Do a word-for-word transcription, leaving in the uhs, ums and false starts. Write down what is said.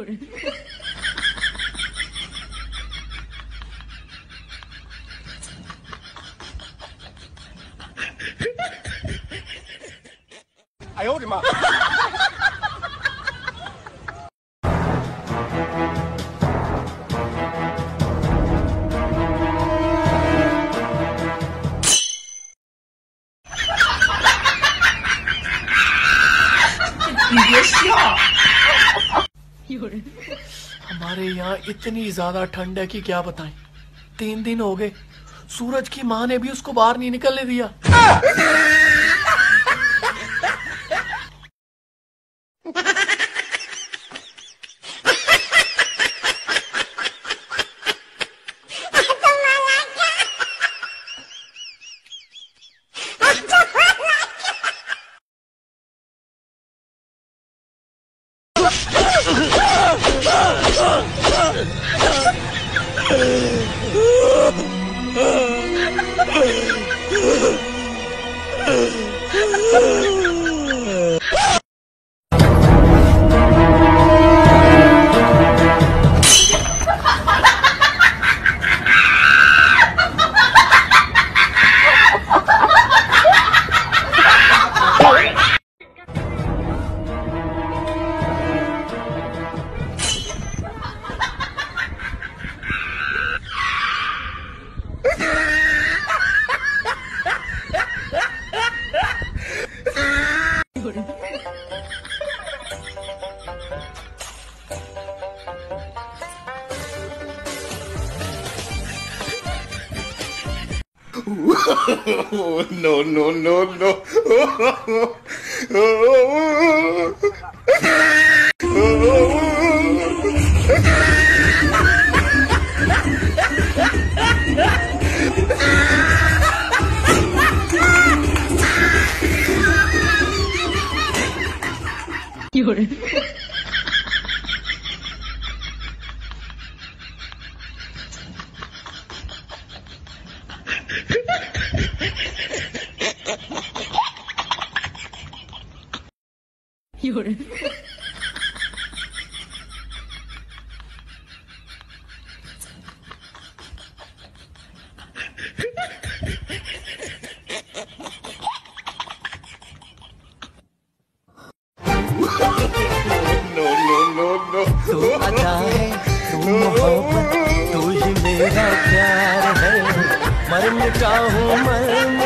哎呦我的妈！ 你别笑。हमारे यहाँ इतनी ज्यादा ठंड है कि क्या बताएं। तीन दिन हो गए सूरज की माँ ने भी उसको बाहर नहीं निकलने दिया। No, no, no, no. No, no, no, no. तू अदा है, तू मोहब्बत, तू ही मेरा प्यार है। मर मिटा हूँ मर